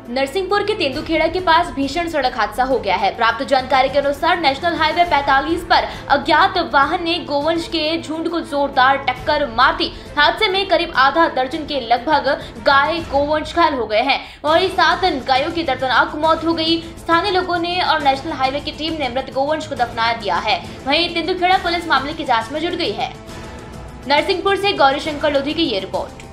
नरसिंहपुर के तेंदुखेड़ा के पास भीषण सड़क हादसा हो गया है। प्राप्त जानकारी के अनुसार नेशनल हाईवे 45 पर अज्ञात वाहन ने गोवंश के झुंड को जोरदार टक्कर मार दी। हादसे में करीब आधा दर्जन के लगभग गाय गोवंश घायल हो गए हैं और 7 गायों की दर्दनाक मौत हो गई। स्थानीय लोगों ने और नेशनल हाईवे की टीम ने मृत गोवंश को दफना दिया है। वहीं तेंदुखेड़ा पुलिस मामले की जाँच में जुट गई है। नरसिंहपुर से गौरी शंकर लोधी की ये रिपोर्ट।